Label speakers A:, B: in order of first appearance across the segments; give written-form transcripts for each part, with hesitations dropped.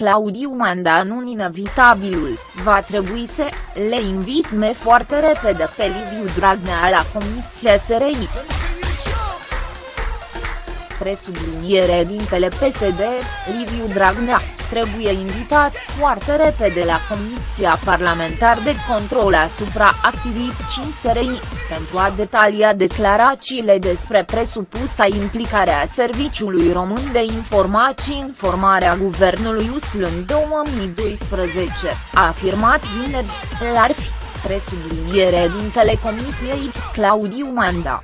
A: Claudiu Manda în inevitabilul, va trebui să le invitme foarte repede pe Liviu Dragnea la Comisia SRI. Presubliniere dintele PSD, Liviu Dragnea, trebuie invitat foarte repede la Comisia Parlamentar de Control asupra activității SRI, pentru a detalia declarațiile despre presupusa implicare a Serviciului Român de Informarea Guvernului USL în 2012, a afirmat vineri, l-ar fi, presubliniere dintele Comisiei, Claudiu Manda.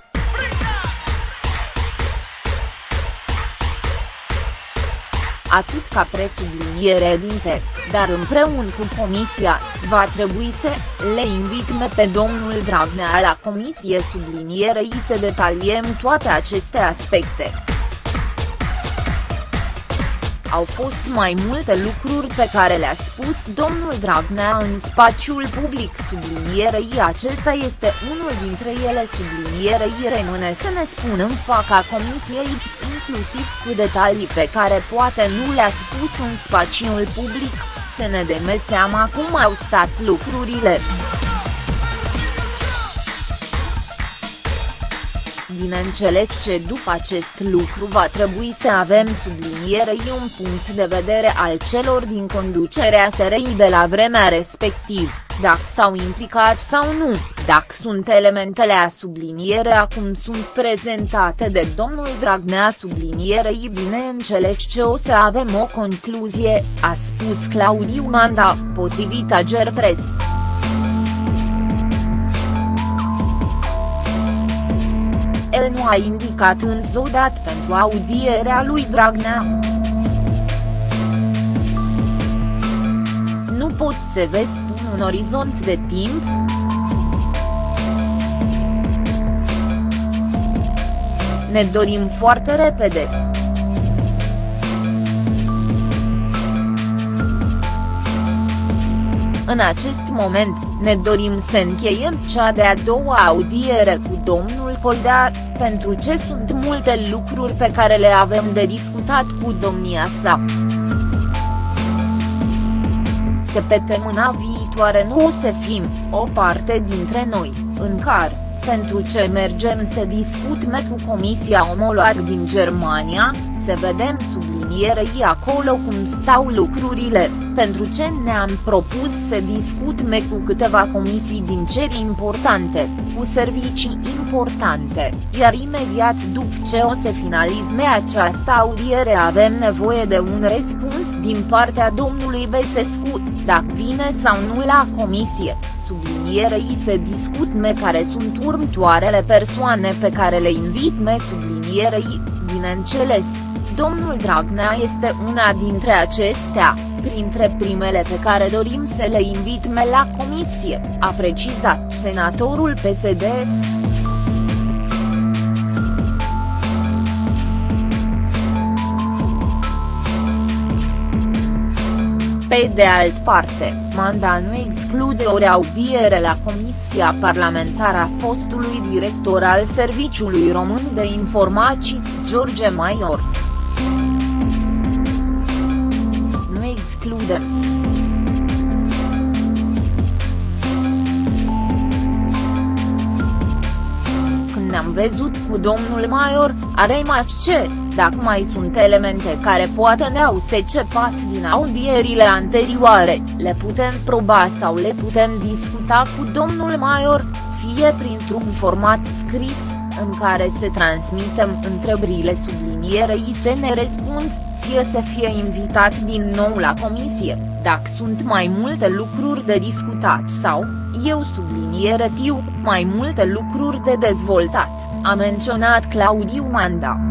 A: Atât ca presubliniere dinte, dar împreună cu Comisia, va trebui să le invitme pe domnul Dragnea la Comisie sublinierei să detaliem toate aceste aspecte. Au fost mai multe lucruri pe care le-a spus domnul Dragnea în spațiul public sublinierei, acesta este unul dintre ele sublinierei, rămâne să ne spună în fața Comisiei, inclusiv cu detalii pe care poate nu le-a spus în spațiul public, să ne dăm seama cum au stat lucrurile. Bineînțeles ce după acest lucru va trebui să avem sublinierei un punct de vedere al celor din conducerea SRI de la vremea respectivă, dacă s-au implicat sau nu, dacă sunt elementele a sublinierea cum sunt prezentate de domnul Dragnea sublinierei, bineînțeles ce o să avem o concluzie, a spus Claudiu Manda, potrivit Agerpres. El nu a indicat însă o dată pentru audierea lui Dragnea. Nu pot să vă spun un orizont de timp. Ne dorim foarte repede. În acest moment, ne dorim să încheiem cea de-a doua audiere cu domnul Coldea, pentru ce sunt multe lucruri pe care le avem de discutat cu domnia sa. Săptămâna viitoare nu o să fim, o parte dintre noi, în care, pentru ce mergem să discutăm cu Comisia Omolog din Germania, să vedem sublinierei acolo cum stau lucrurile, pentru ce ne-am propus să discutăm cu câteva comisii din țări importante, cu servicii importante, iar imediat după ce o să finalizăm această audiere avem nevoie de un răspuns din partea domnului Băsescu, dacă vine sau nu la comisie. Sublinierei să discutăm care sunt următoarele persoane pe care le invităm sublinierei, bineînțeles, domnul Dragnea este una dintre acestea, printre primele pe care dorim să le invităm la comisie, a precizat senatorul PSD. Pe de altă parte, Manda nu exclude o reaudiere la Comisia Parlamentară a fostului director al Serviciului Român de Informații, George Maior. Nu exclude. Când ne-am văzut cu domnul Maior, a rămas ce, dacă mai sunt elemente care poate ne-au secepat din audierile anterioare, le putem proba sau le putem discuta cu domnul Maior, fie printr-un format scris, în care să transmitem întrebările sublinierei să ne răspund, fie să fie invitat din nou la comisie, dacă sunt mai multe lucruri de discutat sau, eu subliniere tiu, mai multe lucruri de dezvoltat, a menționat Claudiu Manda.